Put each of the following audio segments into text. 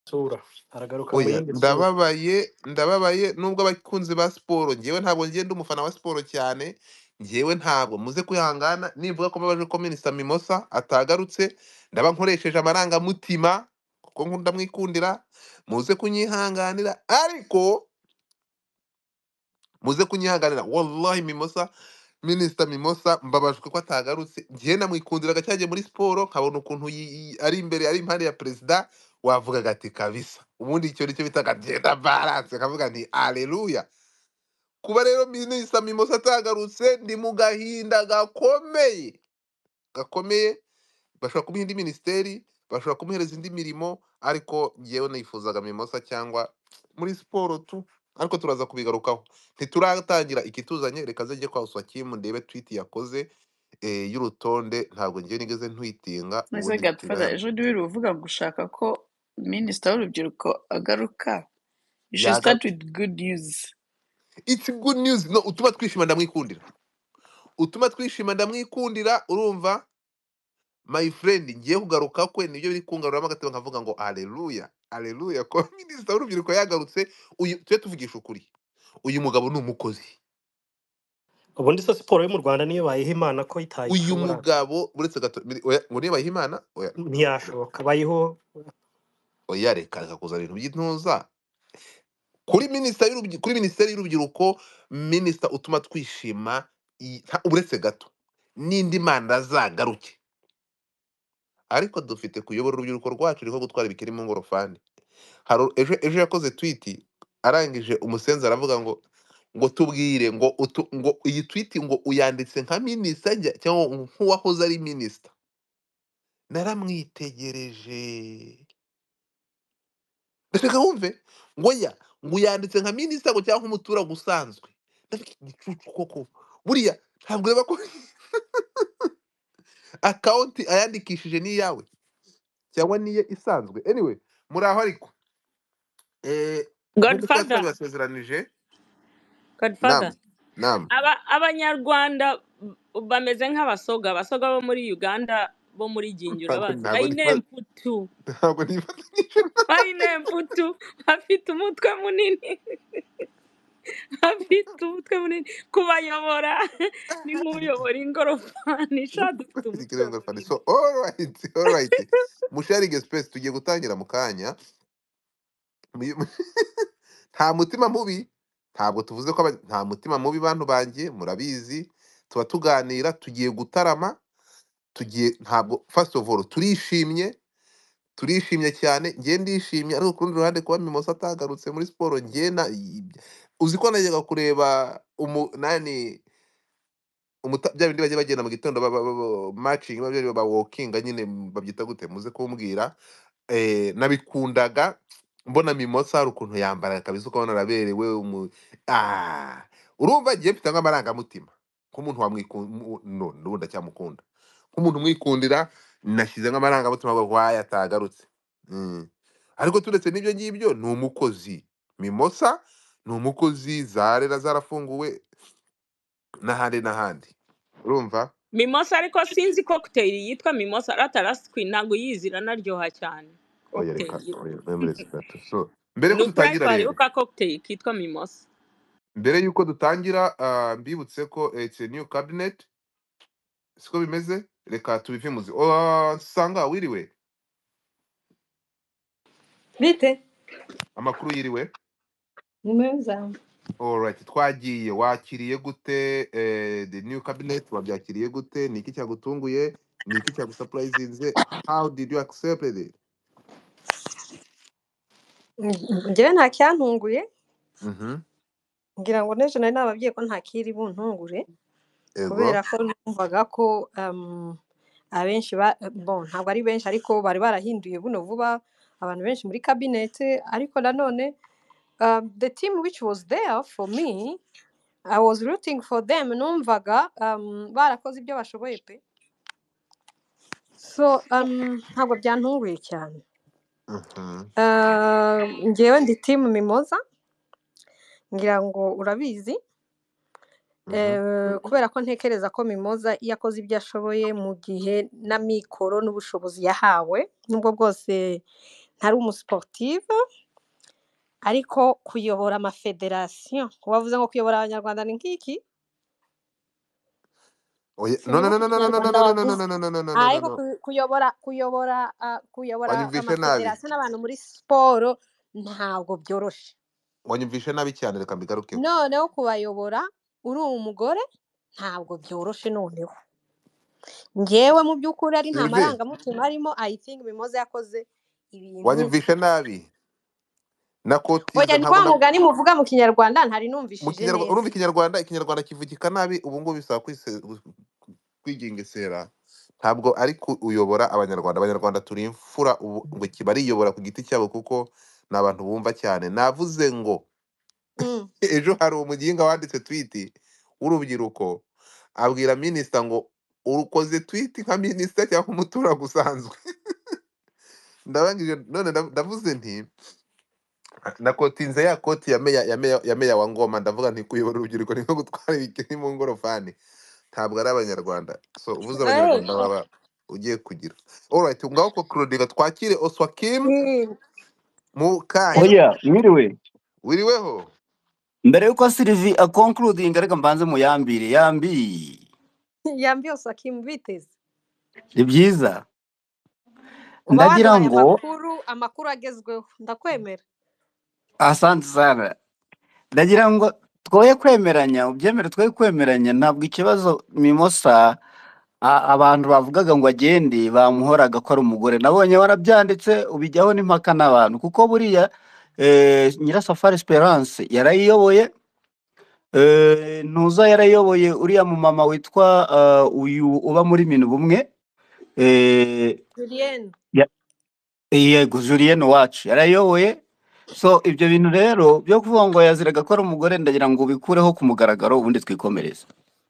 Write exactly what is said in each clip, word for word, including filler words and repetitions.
sura aragaruka mu oya yindi sura ndababaye ndababaye nubwo abakunzi ba siporo ngewe ntabwo ngiye ndi umufana wa siporo cyane ngewe ntabwo muze kwihangana nivuga ko mbabaje ko minisita mimosa atagarutse ndaba nkoresheje amarangamutima kuko nkunda mwikundira muze kunyihanganira ariko muze kunyihanganira wallahi mimosa minisita mimosa mbabajwe ko atagarutse ngiye namwikundiraga cyagiye muri siporo nkabona ukuntu yi- yi- ari imbere ari impande ya perezida wavugaga ati kabisa ubundi icyo nicyo bitaga genda balance kavuga nti aleluya kuba rero minisita mimosa atagarutse ndi mu gahinda gakomeye gakomeye bashobora kumuha indi minisiteri bashobora kumuhereza indi mirimo ariko ngewe nifuzaga mimosa cyangwa muri siporo tu ariko turaza kubigarukaho ntituratangira ikituzanye reka ze njye kwa Uswakimu ndebe tweet yakoze eh, y'urutonde ntabwo ngewe nigeze ntwitinga Ese ubundi Godfather tira ejo ntibiri uvuga gushaka ko minisita w'urubyiruko agaruka. You should yaga start with good news. it's good news no utuma twishima ndamwikundira utuma twishima ndamwikundira urumva my friend ngiye kugaruka kwe nibyo biri kungaruramo agatebo nkavuga ngo aleluya aleluya ko minisita w'urubyiruko yagarutse uyu tujye tuvugisha ukuri uyu mugabo ni umukozi ubundi se siporo yo mu Rwanda niyo bayiha imana ko uyu itayishobora mugabo uretse gato biri- oya, ngo niba imana oya ntiyashoboka bayiho oya reka reka kuzana ibintu by'intuza kuri minisita y'urubyi- kuri minisiteri y'urubyiruko minisita utuma twishima i- nta- uretse gato n'indi manda azagaruke ariko dufite kuyobora urubyiruko rwacu riko gutwara ibikiri mu ngorofani hari ejo ejo yakoze tweet arangije umusenzi aravuga ngo ngo tubwire ngo utu, ngo iyi tweet ngo uyanditse nka minisita njya- cyangwa nk'uwahoze ari minisita naramwitegereje ndashaka wumve ngo ya ngo uyanditse nka minisita ngo cyangwa nk'umuturage usanzwe ndavuga igicucu koko buriya ntabwo ureba ko akawunti ayandikishije n'iyawe cyangwa niye isanzwe anyway muri aho ariko eh, nk'uko twari Godfather, twabibasezeranije Godfather. nam nam Aba abanyarwanda bameze nk'abasoga, abasoga bo muri Uganda bo muri Ginjiro ntabwo bazi. ntabwo Bayine niba mputu. ntabwo nifatanyije Bayine mputu. Bafite umutwe munini. Bafite umutwe munini. Kubayobora ni nk'uyobora ingorofani. Sha dufite umutwe ikirenga fani munini. so all right all right musharinge space tugiye gutangira mu kanya Mu- nta mutima mubi ntabwo tuvuze ko aba- nta mutima mubi bantu banjye murabizi tuba tuganira tugiye gutarama tugiye ntabwo first of all turishimye turishimye cyane njye ndishimye ariko ku rundi ruhande kuba mimosa atagarutse muri siporo njye na uzi ko najyaga kureba umu nani umuta bya bindi bajya bagenda mu gitondo ba, ba, ba, ba- matching ba, ba walking nyine babyita gute muze kumbwira eh, nabikundaga mbona mimosa hari ukuntu yambara kabisa ukabona araberewe umu ah urumva ngiye mfite nk'amarangamutima nk'umuntu wamwikunda no n'ubundi acyamukunda nk'umuntu umwikundira nashyize nk'amarangamutima ngo waya atagarutse mm. ariko turetse n'ibyo ngibyo ni umukozi mimosa ni umukozi zarera zarafunguwe n'ahandi n'ahandi urumva Mimosa ariko sinzi cocktail yitwa Mimosa Rataraswi ntago yizi iranaryoha cyane. oya Cocktail reka yitwa. oya memories gato so mbere ko Ni ukuri dutangira ariko rero hariho ka cocktail kitwa Mimosa. mbere yuko dutangira ah, mbibutse ko eh, it's a new cabinet siko bimeze reka tubivimuze oh, sanga wiriwe Bite? amakuru yiriwe Ni meza. alright twagiye wakiriye gute eh, the new cabinet wabyakiriye gute ni iki cyagutunguye ni iki cyagusupurizinze how did you accept it Njyewe nta cyantunguye mhm ngira ngo n'ejo nari nababwiye ko nta kiri buntungure ego kubera ko numvaga ko um, abenshi ba bon ntabwo ari benshi ariko bari barahinduye buno vuba abantu benshi muri kabinete ariko nanone um, the team which was there for me I was rooting for them numvaga um, barakoze ibyo bashoboye pe so um, ntabwo byantunguye cyane mhm uh, njyewe ndi team mimoza ngira ngo urabizi mhm eh, kubera ko ntekereza ko mimoza iyo akoze ibyo ashoboye mu gihe n'amikoro n'ubushobozi yahawe nubwo bwose ntari umusiportive ariko kuyobora amafederasiyo wavuze ngo kuyobora abanyarwanda ni nk'iki Oya, no no no sinibuka no no no no ikinyarwanda no no no wavuze no no no no no no ariko no. ku- kuyobora kuyobora ah, kuyobora Wanyumvishe nabi, amafederasiyo n'abantu muri siporo ntabwo byoroshye wanyumvishe nabi cyane, reka mbigarukeho. noneho kubayobora uri umugore ntabwo byoroshye noneho ngewe mu by'ukuri ari nta Sylvie, marangamutima arimo I think Mimoza yakoze ibintu wanyumvishe nabi oya nakotinze ni kwa nkabona mugani muvuga mu kinyarwanda ntari mu numvishije kinyarwanda. neza Urumva ikinyarwanda, ikinyarwanda kivugika nabi, ubu ngubu bisaba kwise- kwigengesera. Ntabwo ari kuyobora abanyarwanda. Abanyarwanda turi imfura, ubu ngo kibariyobora ku giti cyabo kuko ni abantu bumva cyane. Navuze ngo Mm. ejo hari umuginga wanditse tweet w'urubyiruko abwira minisita ngo urukoze tweet nka minisita cyangwa umuturage usanzwe. Ndabangije none ndav- ndavuze nti nakotinze ya koti ya meya ya meya ya meya wa Ngoma, ndavuga nti kuyobora urubyiruko ni nko gutwara ibikini mu ngorofani. Ntabwo ari abanyarwanda. So uvuze Eh, abanyarwanda baba ugiye kugira. Alright, ngaho ko Claudia twakire Oswakim mm. mu kanya. Oya, mwiriwe. Wiriweho. Mbere yuko Sylvie akonkluding reka mbanze muyambire yambi. yambiye Osakim biteze Ni byiza. uba Ndagira waduhaye ngo amakuru amakuru agezweho ndakwemera asante sana. Ndagira ngo twoye kwemeranya, ubyemere twoye kwemeranya, ntabwo ikibazo Mimosa a- abantu bavugaga ngo agende bamuhoraga ko ari umugore. Nabonye warabyanditse ubijyaho n'impaka n'abantu kuko buriya eh, Nyirasafari Esperance yarayiyoboye. Eh, ntuza yarayoboye uriya mu mama witwa uh, uyu uba muri minu bumwe eh, Julienne ya- yego Julienne wacu yarayoboye. So ibyo bintu rero byo kuvuga ngo yaziraga ko ari umugore ndagira ngo ubikureho ku mugaragaro ubundi twikomereze.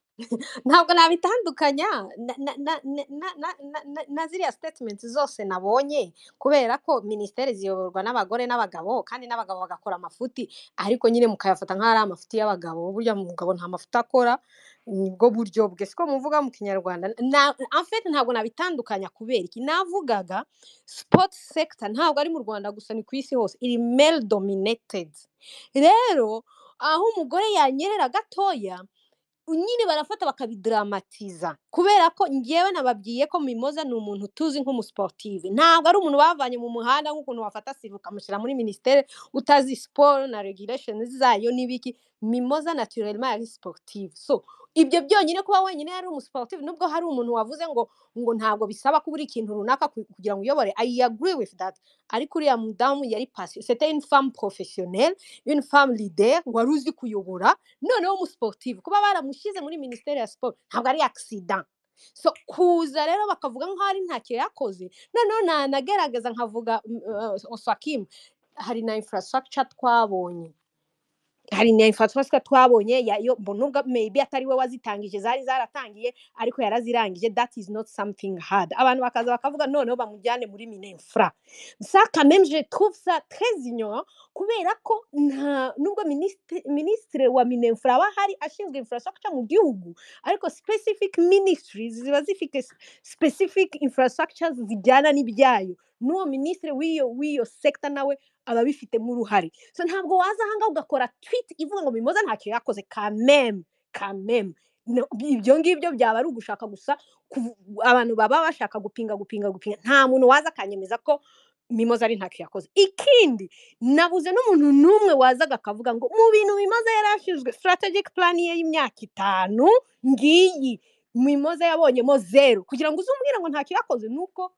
ntabwo nabitandukanya na, na, na, na, na, na, na, na na ziriya statements zose nabonye kubera ko minisiteri ziyoborwa n'abagore n'abagabo kandi n'abagabo bagakora amafuti ariko nyine mukayafata nk'aho ari amafuti y'abagabo burya umugabo nta mafuti akora nibwo buryo bwe siko muvuga mu kinyarwanda na en fait ntabwo nabitandukanya kubera iki navugaga sport sector ntabwo ari mu Rwanda gusa ni ku isi hose iri male dominated rero aho umugore yanyerera gatoya nyine barafata bakabidramatisa kubera ko ngewe nababwiye ko Mimoza ni umuntu tuzi nk'umusportive ntabwo ari umuntu bavanye mu muhanda nk'ukuntu wafata Sylvie ukamushyira muri ministere utazi sport na regulations zayo n'ibiki Mimoza naturellement yari sportive so ibyo byonyine kuba wenyine yari umusportive nubwo hari umuntu wavuze ngo ngo ntabwo bisaba kuba uri ikintu runaka ku- kugira ngo uyobore I agree with that ariko uriya mudamu yari passion c'était une femme professionnelle une femme leader wari uzi kuyobora noneho umusportive kuba baramushyize muri minisiteri ya siporo ntabwo ari accident so kuza rero bakavuga nk'aho ari ntacyo yakoze noneho nanagerageza nkavuga mm, uh, Oswakim hari na infrastructure twabonye hari na infrastructure twabonye ya- yo mbona nubwo maybe atari we wazitangije zari zaratangiye ariko yarazirangije that is not something hard abantu bakaza bakavuga noneho bamujyane muri minefra ça quand même je trouve ça très ignorant kubera ko nta nubwo ministre ministre wa minefra aba hari ashinzwe infrastructure mu gihugu ariko specific ministries ziba zifite s- specific infrastructures zijyana n'ibyayo n'uwo ministre w'iyo w'iyo sector nawe aba abifitemo uruhare so ntabwo waza ahangaha ugakora tweet ivuga ngo Mimoza ntacyo yakoze kameme kameme No, ibyo ngibyo byaba ari ugushaka gusa kuvu- abantu baba bashaka gupinga gupinga gupinga nta muntu waza akanyemeza ko Mimoza ari ntacyo yakoze ikindi nabuze n'umuntu n'umwe wazaga akavuga ngo mu bintu Mimoza yari ashinzwe strategic plan ye y'imyaka itanu ngiyi Mimoza yabonyemo zero kugira ngo uzumbwire ngo ntacyo yakoze nuko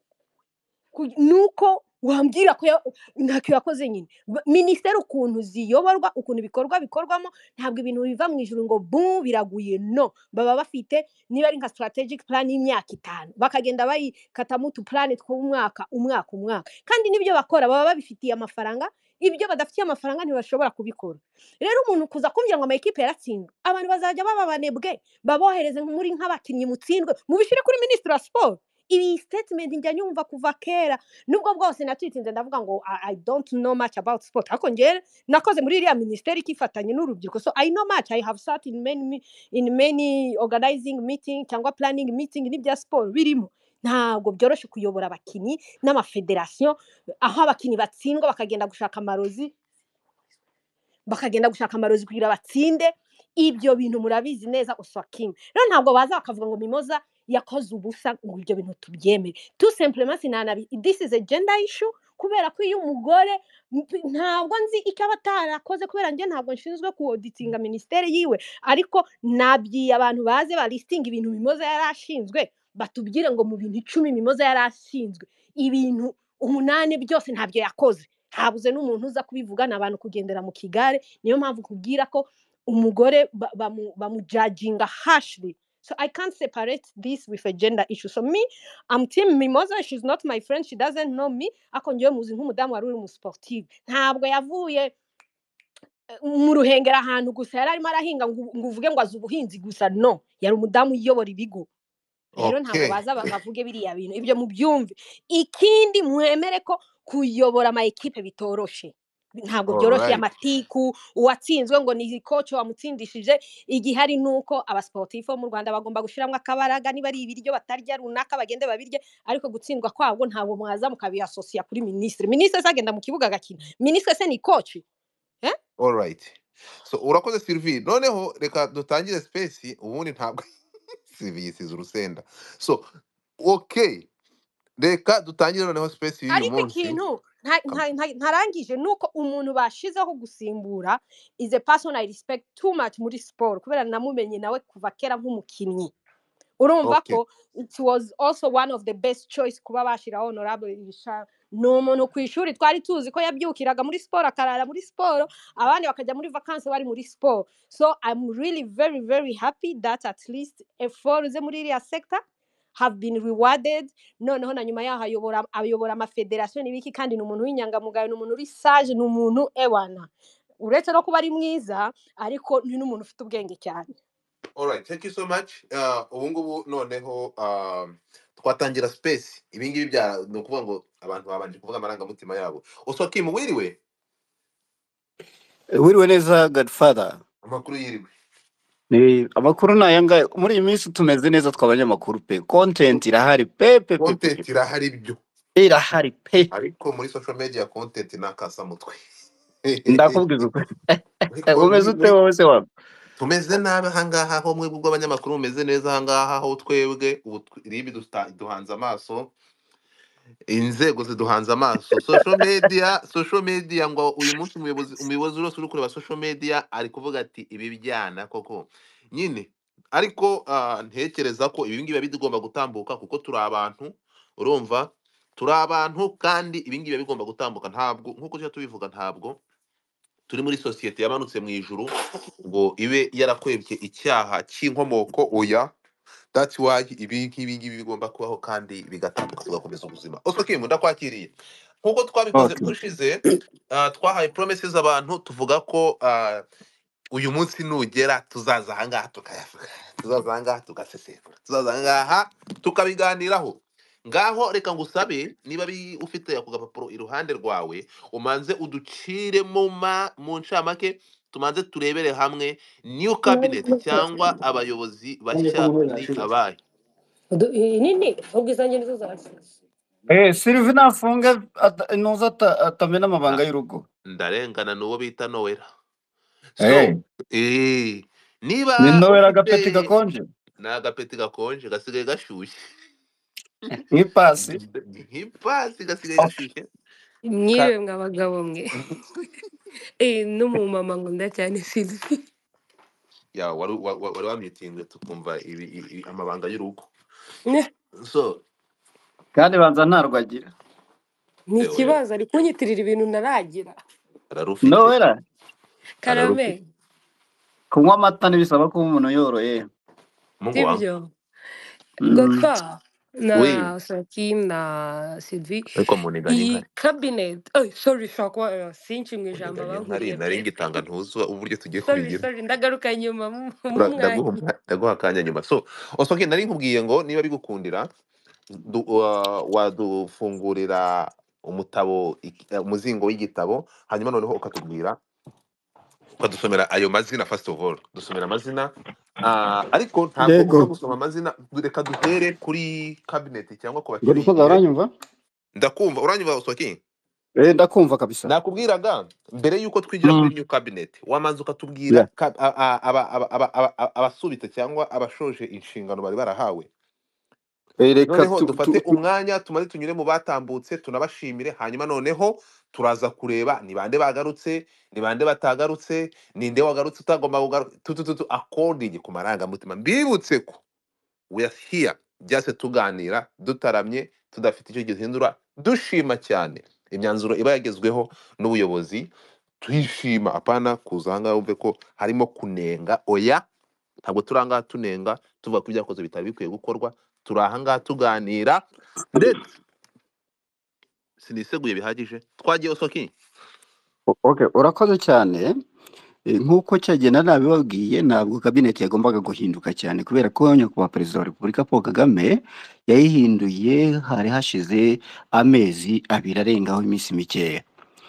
ku- nuko wambwira ko ya- ntacyo yakoze nyine Ba- minisiteri ukuntu ziyoborwa ukuntu ibikorwa bikorwamo ntabwo ibintu biva mu ijuru ngo bu biraguye no baba bafite niba ari nka strategic plan y'imyaka itanu bakagenda bayikatamo utu plan tw'umwaka umwaka umwaka kandi n'ibyo bakora baba babifitiye amafaranga ibyo badafitiye amafaranga ntibashobora kubikora rero umuntu kuza kumbwira ngo amakipe yaratsinzwe abantu bazajya baba banebwe babohereze muri nk'abakinnyi mutsindwe mubishyire kuri minisitiri wa siporo ibi statement njya nyumva kuva kera nubwo bwose natwitinze ndavuga ngo I, I don't know much about sport ariko njye nakoze muri iriya minisiteri ikifatanye n'urubyiruko so I know much I have sat in many in many organizing meeting cyangwa planning meeting n'ibya sport birimo ntabwo byoroshye kuyobora abakinnyi n'amafederasiyo aho abakinnyi batsindwa bakagenda gushaka amarozi bakagenda gushaka amarozi kugira batsinde ibyo bintu murabizi neza Oswakim rero ntabwo baza bakavuga ngo Mimoza yakoze ubusa ngo ibyo bintu tubyemere tout simplement sinanabi this is a gender issue kubera ko iyo umugore ntabwo nzi icyo abatarakoze kubera nge ntabwo nshinzwe ku auditinga ministeri yiwe ariko nabyiye abantu baze ba listing ibintu Mimoza yarashinzwe batubwire ngo mu bintu icumi Mimoza yarashinzwe ibintu umunani byose ntabyo yakoze habuze n'umuntu uza kubivugana abantu kugendera mu kigare niyo mpamvu kubwira ko umugore bamujudginga harshly so I can't separate this with a gender issue so me I'm team Mimoza she's not my friend she doesn't know me ako ngiye muzi nk'umudamu wari uri mu sportive ntabwo yavuye mu ruhengera ahantu gusa yari arimo arahinga ngo uvuge ngo azi ubuhinzi gusa no yari umudamu uyobora ibigo rero ntabwo baza bavuge biriya bintu ibyo mu byumve ikindi mwemere ko kuyobora ama equipe bitoroshe ntabwo byoroshye amatiku uwatsinzwe ngo ni coach wamutsindishije igihari nuko aba sportif mu Rwanda bagomba gushiramwe akabaraga niba ari ibiryo batarya runaka bagende babirye ariko gutsindwa kwabo ntabwo mwaza mukabiasocia kuri ministre ministre sagenda mu kibuga gakina ministre se ni coach eh all right so urakoze Sylvie noneho reka dutangire space ubundi ntabwo Sylvie yisize urusenda so okay reka dutangire noneho space y'uyu munsi ariko ikintu ntarangije nuko umuntu bashizeho gusimbura is a person I respect too much muri sport kubera namumenye nawe kuva kera nk'umukinnyi urumva ko it was also one of the best choice kuba bashira honorable Richard no muntu kwishuri twari tuzi ko yabyukiraga muri sport akarara muri sport abandi bakajya muri vacances bari muri sport so I'm really very very happy that at least efforts muri iriya sector have been rewarded noneho na nyuma yaho ayobora ayobora ama federation nibiki kandi n'umuntu w'inyangamugayo n'umuntu uri sage n'umuntu ewana uretse no kuba ari mwiza ariko ni n'umuntu ufite ubwenge cyane. All right, thank you so much. Uh, ubu ngubu noneho uh, twatangira space ibi ngibi bya no kuvuga ngo abantu babanje kuvuga amarangamutima yabo. Oswakim wiriwe? Wiriwe neza Godfather. Amakuru yiriwe. Ni amakuru nayanga muri iyi minsi tumeze neza twabanyamakuru pe content irahari pe pe pe content irahari byo irahari pe ariko muri social media content nakasa mutwe ndakubwiza uko umeze ute wowe se wa tumeze nabe hangaha ho mwe bwo abanyamakuru mumeze neza hangaha ho twebwe ribi duhanze amaso inzego ziduhanze amaso social media social media ngo uyu munsi umuyobozi umuyobozi wose uri kureba social media ari kuvuga ati ibi bijyana koko nyine ariko uh, ntekereza ko ibi ngibi bigomba gutambuka kuko turi abantu urumva turi abantu kandi ibi ngibi bigomba gutambuka ntabwo nkuko cyo tubivuga ntabwo turi muri societe yamanutse mu ijuru ngo ibe yarakwebye icyaha cy'inkomoko oya that's why ibi ngibi ngibi bigomba kubaho kandi bigatambuka tugakomeza ubuzima. Oswakim ndakwakiriye nkuko twabikoze ushize uh, twahaye promises abantu tuvuga ko uh, uyu munsi nugera tuzaza hangaha tukayavuga tuzaza hangaha tugasesefura tuzaza hangaha tukabiganiraho ngaho reka ngusabe niba bi ufite ako gapapuro iruhande rwawe umanze uducire mu ma mu ncamake tumanze turebere hamwe new cabinet cyangwa abayobozi bashya ni abahe nini ubwizanye nizo zarasize eh Sylvie nafunge noza atamena amabanga y'urugo ndarengana nuwo bita Noella so eh eh niba ni Noella agapeti gakonje na agapeti gakonje gasigaye gashyushye nk'ipasi nk'ipasi gasigaye gashyushye mwiriwe mwabagabo mwe eh n'umumama ngo ndacyane Sylvie ya wari wari wamyitinze tukumva ibi amabanga y'urugo so kandi banza ntarwagira ni kibazo ari kunyitirira ibintu naragira ararufite Noella karame kunywa amata nibisaba ko umuntu yoroye sibyo gotwa na Oswakim na Sylvie iyi cabinet oh sorry shakwa sinchi mu ijambo bankuriye nari ngitanga ntuzwa uburyo tugiye kubigira sorry ndagaruka nyuma mu mwanya ndaguha kanya nyuma so Oswakim nari nkubwiye ngo niba bigukundira wadufungurira umutabo umuzingo w'igitabo hanyuma noneho ukatubwira ukadusomera ayo mazina first of all dusomera amazina Ah, ariko ntabwo uza yego gusoma amazina, reka duhere kuri cabinet cyangwa ku ngo bakiri musaza igihe. uranyumva Ndakumva, uranyumva Osoki? eh ndakumva kabisa Nakubwiraga mbere yuko twinjira kuri mm. new cabinet, wamanza ukatubwira yeah. ka- a- a- aba- aba- aba- aba- aba- abasubitse cyangwa abashoje inshingano bari barahawe. Eh, reka Noneho tu, dufate tu, umwanya tumaze tunyure mu batambutse tunabashimire, hanyuma noneho turaza kureba ni bande bagarutse, ni bande batagarutse, ninde wagarutse utagomba kugaruka, tu tu tu tu, according ku marangamutima. Mbibutse ko we are here byase tuganira dutaramye tudafite icyo gihindura, dushima cyane imyanzuro iba yagezweho n'ubuyobozi, tuyishima apana kuza ahangaha wumve ko harimo kunenga. Oya, ntabwo turi ahangaha tunenga tuvuga ko ibyakoze bitari bikwiye gukorwa, turi ahangaha tuganira ndetse siniseguye bihagije. Twagiye Osoki. O- okay urakoze cyane. Eh, nk'uko cyagenda nabibabwiye ntabwo kabineti yagombaga guhinduka cyane kubera ko nyakubahwa perezida wa repubulika paul kagame yayihinduye hari hashize amezi abiri arengaho iminsi mikeya.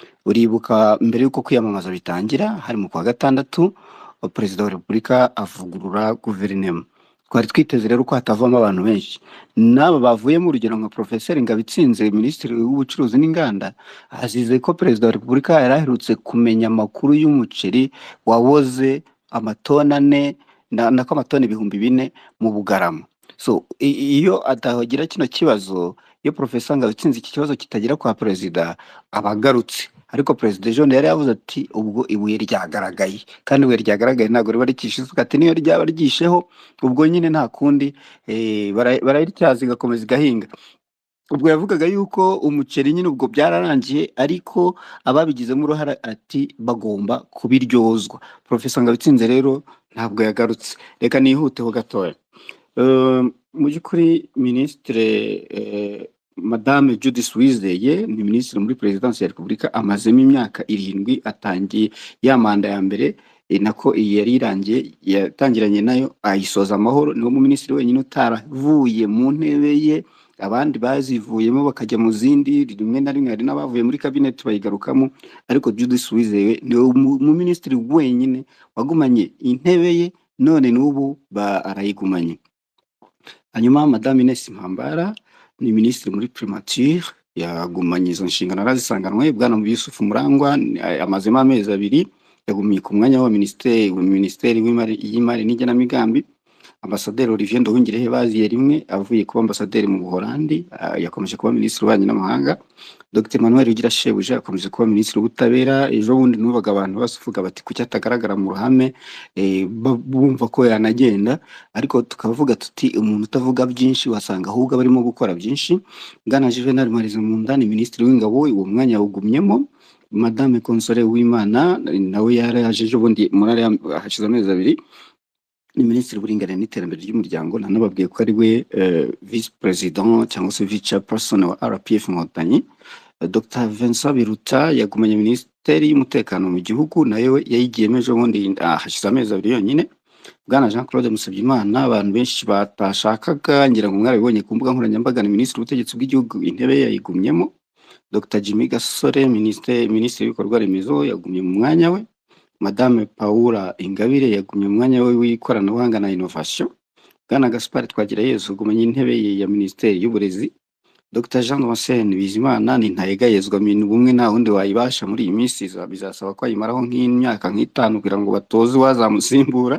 Uribuka mbere y'uko kwiyamamaza bitangira hari mu kwa gatandatu perezida wa repubulika avugurura guverinoma. Twari twiteze rero ko hatavamo abantu benshi, n'aba bavuyemo urugero nka Profeseri Ngabitsinze minisitiri w'ubucuruzi n'inganda azize ko perezida wa repubulika yari aherutse kumenya amakuru y'umuceri wawoze amatoni ane na, nako amatoni ibihumbi bine mu Bugarama. So i- iyo atagira kino kibazo, iyo Profesa Ngabitsinze iki kibazo kitagera kwa perezida abagarutse, ariko perezida John yari yavuze ati ubwo ibuye ryagaragaye, kandi ibuye ryagaragaye ntabwo riba rikishe isuka, ati niyo ryaba ryisheho ubwo nyine nta kundi eh, bara- bararityaza igakomeza igahinga. Ubwo yavugaga yuko umuceri nyine ubwo byararangiye, ariko ababigizemo uruhare ati bagomba kubiryozwa. Profesa Ngabitsinze rero ntabwo yagarutse. Reka nihuteho gatoya. Eh, mu by'ukuri minisitiri eh, madame Judith Uwizeye ni minisitiri muri perezidansi ya repubulika, amazemo imyaka irindwi, atangiye ya manda ya mbere eh, nako iyi yari irangiye, yatangiranye nayo ayisoza amahoro. Niwo mu minisitiri wenyine utaravuye mu ntebe ye, abandi bazivuyemo bakajya mu zindi, rimwe na rimwe hari n'abavuye muri kabineti bayigarukamo, ariko Judith Uwizeye niwe mu mu minisitiri wenyine wagumanye intebe ye, none n'ubu ba- arayigumanye. Hanyuma madame Ines Mpambara ni minisitiri muri primature, yagumanye izo nshingano arazisanganwe. Bwana Yusufu Murangwa ni- amazemo amezi abiri, yagumiye ku mwanya wa minisitiri minisiteri w'imari y'imari n'igenamigambi. Ambasaderi Olivier Nduhungirehe baziye rimwe avuye kuba ambasaderi mu Buholandi, ah, yakomeje kuba minisitiri w'ububanyi n'amahanga. Dr Emmanuel Rugira Shebuja akomeje kuba minisitiri w'ubutabera. Ejo bundi numvaga abantu basuvuga bati kuki atagaragara mu ruhame, eh, ba- bumva ko yanagenda, ariko tukavuga tuti umuntu utavuga byinshi wasanga ahubwo barimo gukora byinshi. Bwana Juvenal Marizamunda ni minisitiri w'ingabo, uwo mwanya yawugumyemo. Madame Console Uwimana nawe yaraje ejo bundi muri ariya hashize amezi abiri, ni minisitiri w'uburinganire n'iterambere ry'umuryango. Nanababwiye ko ari we eh, vice president cyangwa se vice chairperson wa R P F Inkotanyi. Eh, Dr Vincent Biruta yagumanye minisiteri y'umutekano mu gihugu, nayo yayigiyemo ejo bundi ah, hashize amezi abiri yonyine. Bwana Jean Claude Musabyimana abantu benshi batashakaga, ngira ngo mwarabibonye ku mbuga nkoranyambaga, ni minisitiri w'ubutegetsi bw'igihugu, intebe ye yayigumyemo. Dr Jimmy Gasore minisitiri minisitiri w'ibikorwa remezo yagumye mu mwanya we. Madame Paula Ingabire yagumye mu mwanya we w'ikoranabuhanga na innovation. Bwana Gaspard Twagirayezu agumanye intebe ye ya minisiteri y'uburezi. Dr Jean Damascene Bizimana ni ntayegayezwa ibintu bumwe nta wundi wayibasha muri iyi minsi, iza- bizasaba ko ayimaraho nk'imyaka nk'itanu kugira ngo batoze uwazamusimbura.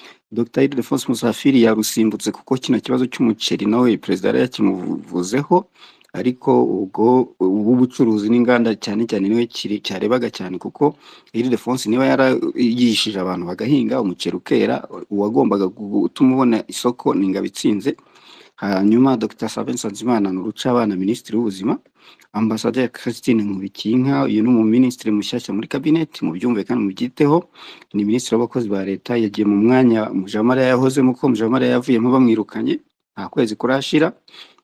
Dr Ildefonse Musafiri yarusimbutse kuko kino kibazo cy'umuceri nawe perezida yari yakimuvuzeho, ariko ubwo ubucuruzi n'inganda cyane cyane niwe kiri cyarebaga cyane, kuko Ildefonse niba yarayigishije abantu bagahinga umuceri ukera, uwagombaga gutuma ubona isoko ni Ngabitsinze. Hanyuma Dr Sabin Nsanzimana ni Urucabana minisitiri w'ubuzima. Ambasaderi Christine Nkubikiyinka, uyu ni umuminisitiri mushyashya muri kabineti, mu byumve kandi mubyiteho, ni minisitiri w'abakozi ba leta, yagiye mu mwanya Mujamariya yahozemo, ko Mujamariya yavuyemo bamwirukanye nta kwezi kurashira.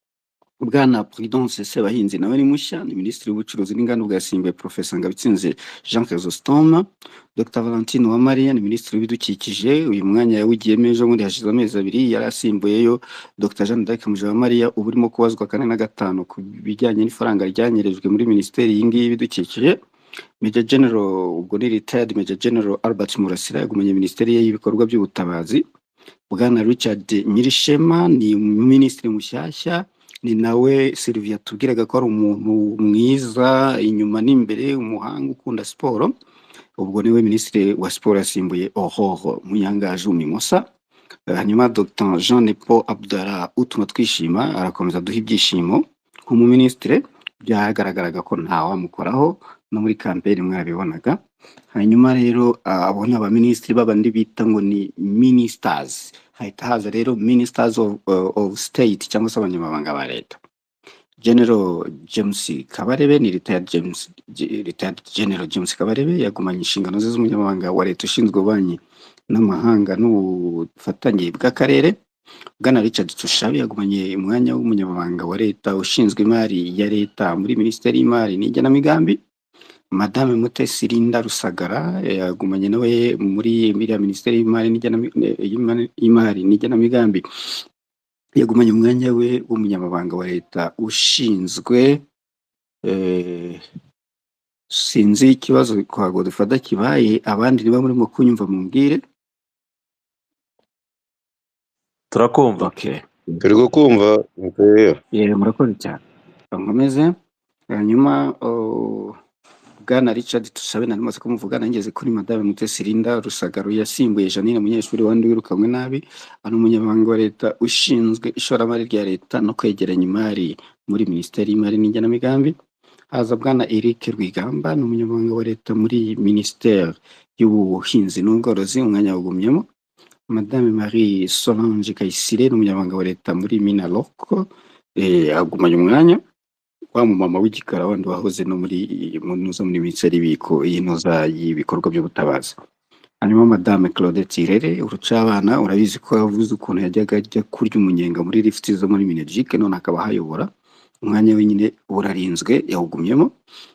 Bwana Prudence Sebahinzi nawe ni mushya, ni minisitiri w'ubucuruzi n'inganda, ubwo yasimbuye Profesa Ngabitsinze Jean Chrysostome. Dr Valentine Uwamariya ni minisitiri w'ibidukikije, uyu mwanya yawugiyemo ejo bundi hashize amezi abiri, yari asimbuyeyo Dr Jeanne d'Arc Mujawamariya, ubu urimo kubazwa kane na gatanu ku bijyanye n'ifaranga ryanyerejwe muri minisiteri iyi ngiyi y'ibidukikije. Major General ubwo ni retired Major General Albert Murasira yagumanye minisiteri ye y'ibikorwa by'ubutabazi. bwana Richard Nyirishema ni minisitiri mushyashya, ni nawe Sylvia tubwiraga ko ari umuntu mwiza inyuma n'imbere, umuhanga ukunda siporo. Ubwo niwe minisitiri wa siporo yasimbuye Aurore Muyangaje Mimosa. Hanyuma Dr Jean Paul Abdallah utuma twishima arakomeza duha ibyishimo nk'umuminisitiri, byagaragaraga ko ntawamukoraho no muri kampeni mwabibonaga. Hanyuma rero abo ni abaminisitiri babandi bita ngo ni ministers, hahita haza rero ministers of, uh, of state cyangwa se abanyamabanga ba leta. General James Kabarebe ni retired James retired General James Kabarebe yagumanye inshingano ze z'umunyamabanga wa leta ushinzwe ububanyi n'amahanga n'ubufatanye bw'akarere. Bwana Richard Tushabe yagumanye umwanya w'umunyamabanga wa leta ushinzwe imari ya leta muri minisiteri y'imari n'igenamigambi. Madame Mutesi Linda Rusagara yagumanye nawe muri minisiteri y'imari y'imari n'igenamigambi, yagumanye umwanya we w'umunyamabanga wa leta ushinzwe eh, sinzi ikibazo kwa Godfada kibaye, abandi niba muri mu kunyumva mumbwire. turakumva. Okay, turi kukumva mpeyo. yeah, murakoze cyane, nkomeze. Hanyuma oh, bwana Richard Tusabe nari maze kumuvuga, nangeze kuri Madame Mutesi Linda Rusagara yasimbuye Janine umunyeshuri wandi wirukanwe nabi, ari umunyamabanga wa leta ushinzwe ishoramari rya leta no kwegeranya imari muri minisiteri y'imari n'igenamigambi. Haza bwana Eric Rwigamba ni umunyamabanga wa leta muri minisiteri y'ubuhinzi n'ubworozi, umwanya wagumyemo. Madame Marie Solange Kayisire ni umunyamabanga wa leta muri Minaloc, eh, agumanye umwanya. Wa mumama w'igikara wandi wahoze no muri munuza muri minisiteri y'ibiko y'inoza y'ibikorwa by'ubutabazi. Hanyuma Madame Claudette Irere urucabana, urabizi ko yavuze ukuntu yajyaga ajya kurya umunyenga muri lift zo muri Mineduc, none akaba hayobora, umwanya wenyine urarinzwe yawugumyemo.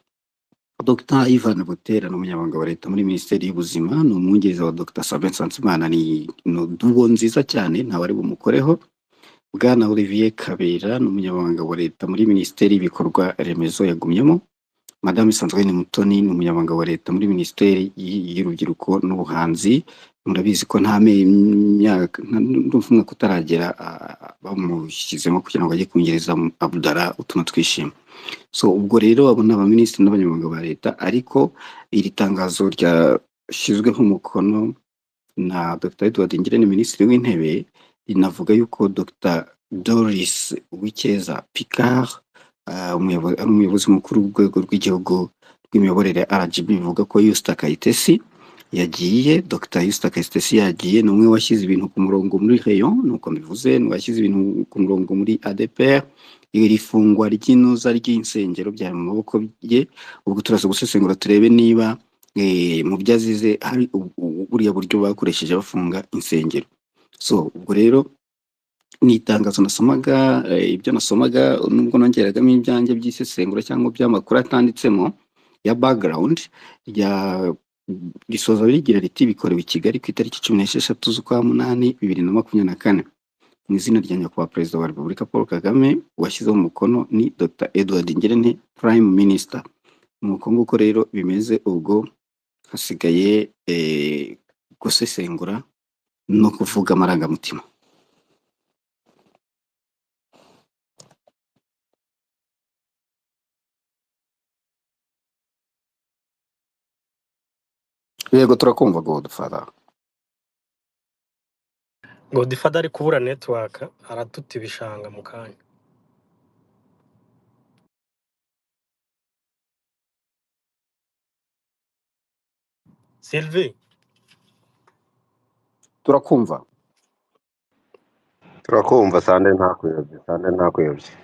Dr Ivan Butera ni umunyamabanga wa leta muri minisiteri y'ubuzima, ni umwungeriza wa Dr Sabin Nsanzimana, ni no dubo nziza cyane ntawe ari bumukoreho. Bwana Olivier Kabera ni umunyamabanga wa leta muri minisiteri y'ibikorwa remezo yagumyemo. Madame Sandrine Mutoni ni umunyamabanga wa leta muri minisiteri y'urubyiruko n'ubuhanzi, murabizi ko nta myaka ndumva kutaragera bamushyizemo kugira ngo ajye kungereza Abdallah utuma twishima. So ubwo rero abo ni abaminisitiri n'abanyamabanga ba leta, ariko iri tangazo ryashyizweho umukono na Dr Edward Ngirente minisitiri w'intebe rinavuga yuko Dr Doris Uwikeza Picard uh, umuyobozi mukuru w'urwego rw'igihugu rw'imiyoborere R G B bivuga ko Yusta Kayitesi yagiye. Dr Yusta Kayitesi yagiye, ni umwe washyize ibintu ku murongo muri Rayon, nuko mbivuze, ni washyize ibintu ku murongo muri A D P R. Iri fungwa ry'inoza ry'insengero byari mu maboko ye. Ubwo turaza gusesengura turebe niba eh, mu byazize hari buriya buryo bakoresheje bafunga insengero. So ubwo rero ni itangazo nasomaga, eh, ibyo nasomaga nubwo nongeragamo ibyanjye by'isesengura cyangwa by'amakuru atanditsemo ya background ya risoza rigira riti bikorewe i Kigali ku itariki cumi n'esheshatu z'ukwa munani bibiri na makumyabiri na kane mu izina rya nyakubahwa perezida wa Repubulika Paul Kagame. Washyizeho umukono ni Dr Edward Ngirente Prime Minister. Nuko nguko rero bimeze, ubwo hasigaye eh, gusesengura no kuvuga amarangamutima. Yego turakumva Godfather. Godfather ari kubura network aratuta ibishanga mu kanya. Sylvie Turakumva. turakumva sande ntakuyobye sande ntakuyobye